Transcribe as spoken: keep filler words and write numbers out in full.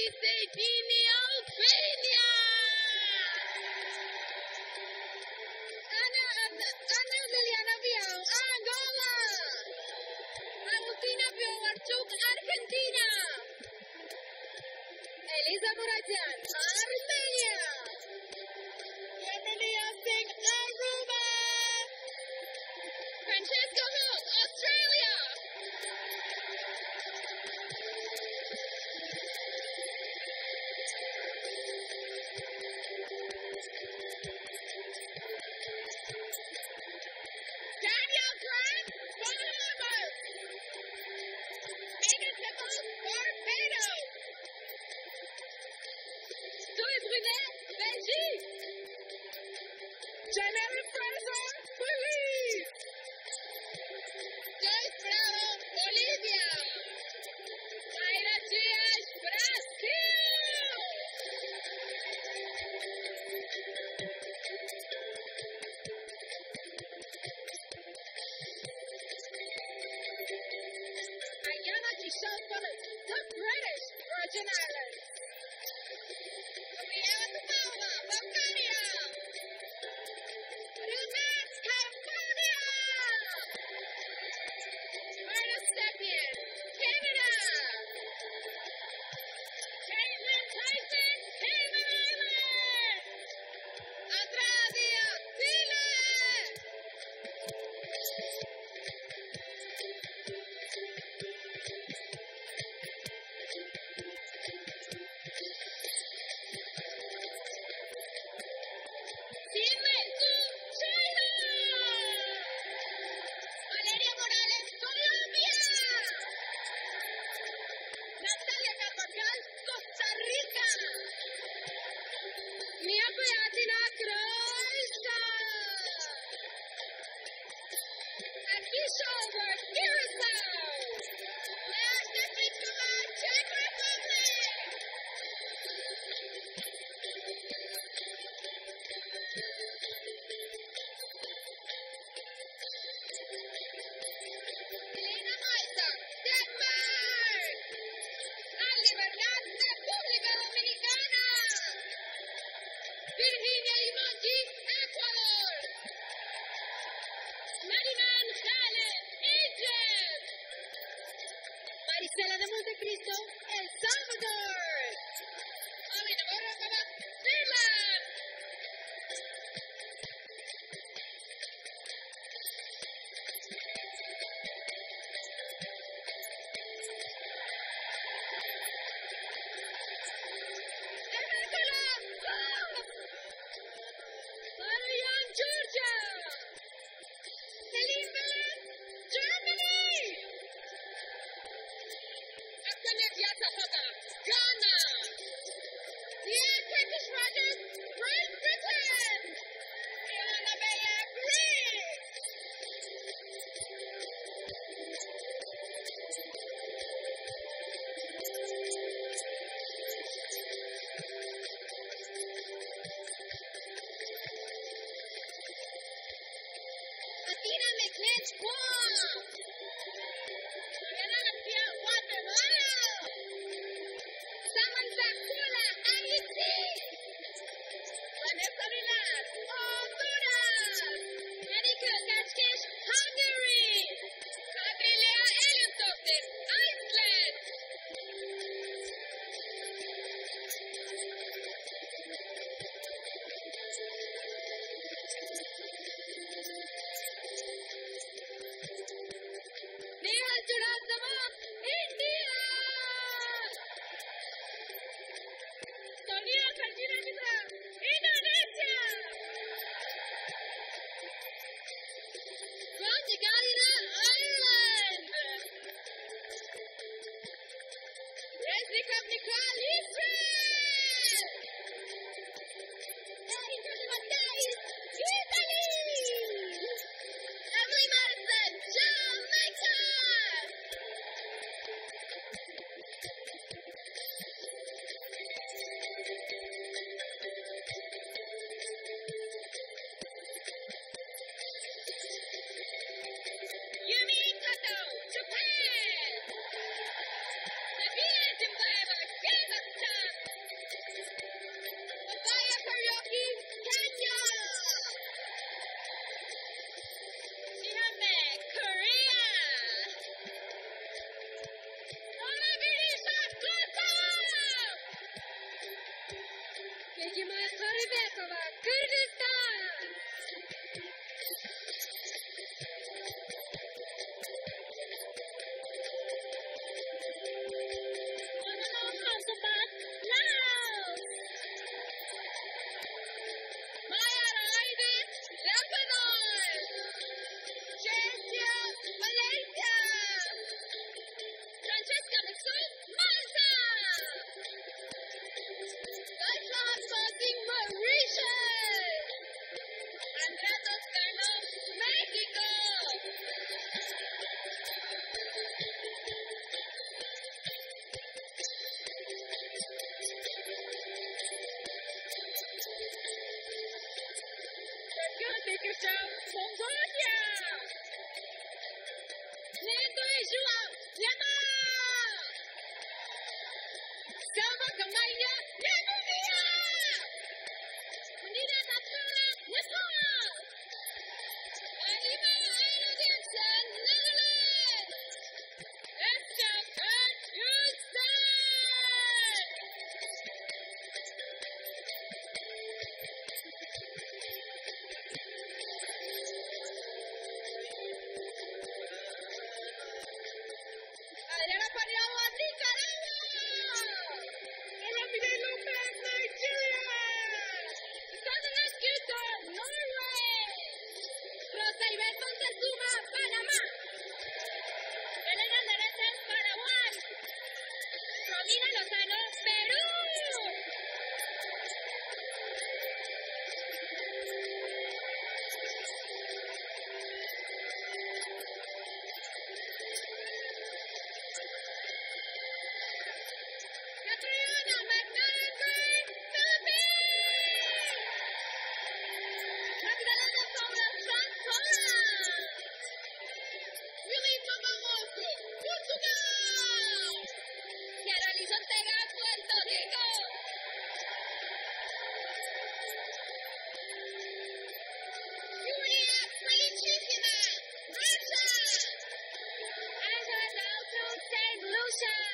Sejtini, Albania! Ana, Ana Liliana Biao, Angola! Agustina Piovarchuk, Argentina! Elisa Muratian, Armenia! Emilia Singh, Aruba! Francesco Hook, Australia! Daniel Grant, Bahamas! Megan Nichols, Barbados! Joyce Winnet, Belgique! Janelle Fraser, Belize! Joyce Bravo, Bolivia! Aira Dias, Brasil! Ayana Kishore Phillips, the British Virgin Islands! Rihanna Paula, Bulgaria! Rumas, California! Marta Stepien, Canada! Caitlin Tyson, Cayman Islands! Andradia, Chile! Timbuktu, China! Valeria Morales, Colombia! Natalia Carvajal, Costa Rica! Mia Beatina, Croatia! Akisha Over, Curacao! Nasda Kikula, Czech Republic! Elena Maiza, Denmark! Ali Bernal, República Dominicana! Virginia Limongi, Ecuador! Nariman Khaled, Egypt! Marisela de Montecristo, El Salvador! Ali Navarro, Finland! Marian, Georgia! Helene, Germany! Antoinette Zapata, Ghana! Yeah, Turkish Roger, 十五，年到。Selma Kamaya, Namibia! Unida Tatsuna, Nepal! Alima Anna Jensen, Netherlands! Esther Kyrgyzstan! Adriana Paniagua, Nicaragua! Olumide Lopez, Nigeria! Sandra Schuster, Norway! Rosa Alberto Montezuma, Panamá! Elena Meneses, Paraguay! Romina Lozano, Perú! Catriona McNaughton, Philippines! Magdalena Paula Francola! Willy Mamamoto, Portugal! Sierra Liz Ortega, Puerto Rico! Yuria Krejcikina, Russia! Angela Dalton, Saint Lucia!